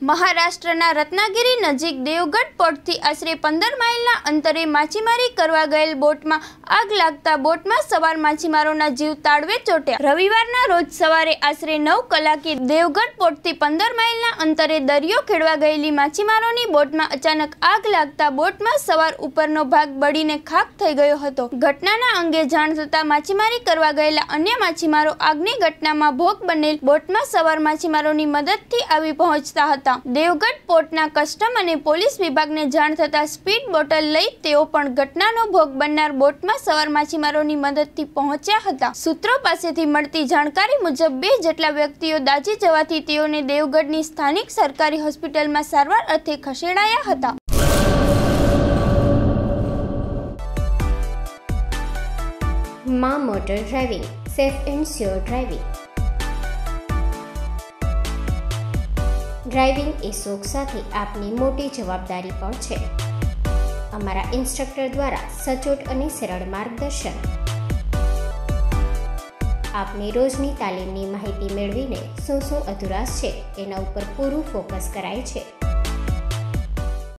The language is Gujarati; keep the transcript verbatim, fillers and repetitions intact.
મહારાષ્ટ્રના રત્નાગિરી નજીક દેવગઢ પોર્ટથી આશરે પંદર માઇલના અંતરે માછીમારી કરવા ગયેલ બોટમાં આગ લાગતા બોટમાં સવાર માછીમારોના જીવ તાળવે ચોંટ્યા। રવિવારના રોજ સવારે આશરે નવ કલાકે દેવગઢ પોર્ટથી પંદર માઇલના અંતરે દરિયો ખેડવા ગયેલી માછીમારોની બોટમાં અચાનક આગ લાગતા બોટમાં સવાર ઉપરનો ભાગ બળીને ખાખ થઈ ગયો હતો। ઘટનાના અંગે જાણ થતાં માછીમારી કરવા ગયેલા અન્ય માછીમારો આગની ઘટનામાં ભોગ બનેલ બોટમાં સવાર માછીમારોની મદદથી આવી પહોંચતા હતા। દેવગઢ પોર્ટના કસ્ટમ અને પોલીસ વિભાગને જાણ થતાં સ્પીડ બોટલ લઈ તેઓ પણ ઘટનાનો ભોગ બનનાર બોટમાં સવાર માછીમારોની મદદથી પહોંચ્યા હતા। સૂત્રો પાસેથી મળતી જાણકારી મુજબ બે જેટલા વ્યક્તિઓ દાઝી જવાથી તેઓને દેવગઢની સ્થાનિક સરકારી હોસ્પિટલમાં સારવાર અર્થે ખસેડાયા હતા। માં motor driving, safe and sure driving. Driving એ શોખ સાથે આપની મોટી જવાબદારી પણ છે। અમારા ઇન્સ્ટ્રક્ટર દ્વારા સચોટ અને સરળ માર્ગદર્શન આપની રોજની તાલીમની માહિતી મેળવીને શું શું અધુરાશ છે એના ઉપર પૂરું ફોકસ કરાય છે।